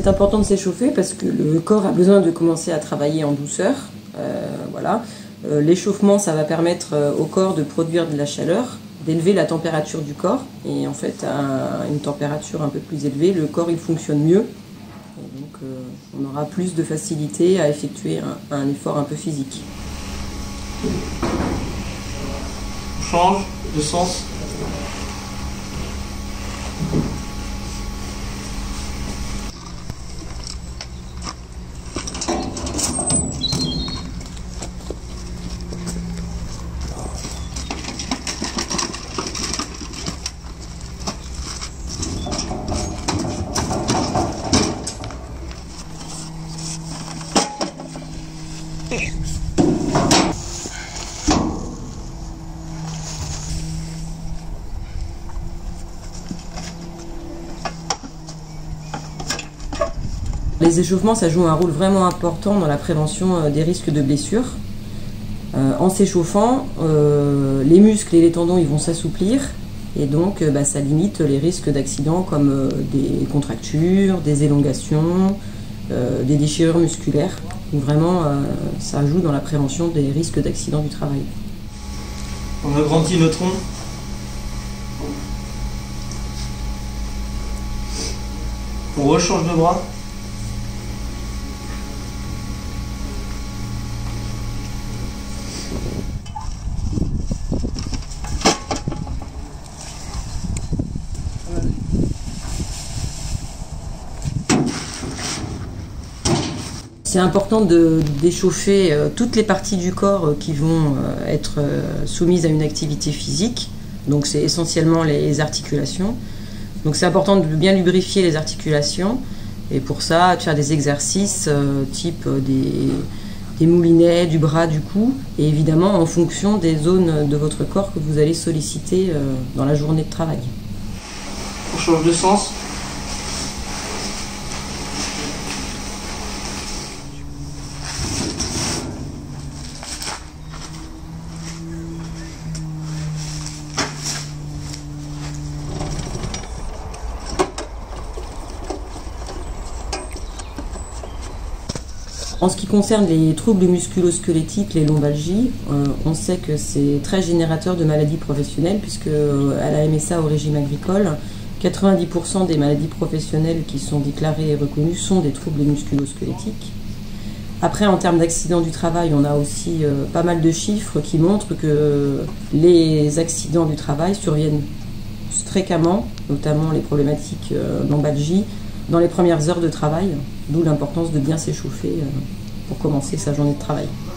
C'est important de s'échauffer parce que le corps a besoin de commencer à travailler en douceur. Voilà. L'échauffement, ça va permettre au corps de produire de la chaleur, d'élever la température du corps. Et en fait, à une température un peu plus élevée, le corps il fonctionne mieux. Et donc, on aura plus de facilité à effectuer un effort un peu physique. On change de sens. Les échauffements, ça joue un rôle vraiment important dans la prévention des risques de blessures. En s'échauffant, les muscles et les tendons ils vont s'assouplir et donc ça limite les risques d'accidents comme des contractures, des élongations, des déchirures musculaires. Donc vraiment, ça joue dans la prévention des risques d'accidents du travail. On agrandit le tronc. On rechange de bras. C'est important d'échauffer toutes les parties du corps qui vont être soumises à une activité physique. Donc c'est essentiellement les articulations. Donc c'est important de bien lubrifier les articulations. Et pour ça, de faire des exercices type des moulinets, du bras, du cou. Et évidemment en fonction des zones de votre corps que vous allez solliciter dans la journée de travail. On change de sens. En ce qui concerne les troubles musculo-squelettiques, les lombalgies, on sait que c'est très générateur de maladies professionnelles puisque à la MSA au régime agricole, 90% des maladies professionnelles qui sont déclarées et reconnues sont des troubles musculo-squelettiques. Après, en termes d'accidents du travail, on a aussi pas mal de chiffres qui montrent que les accidents du travail surviennent fréquemment, notamment les problématiques lombalgie, dans les premières heures de travail, d'où l'importance de bien s'échauffer pour commencer sa journée de travail.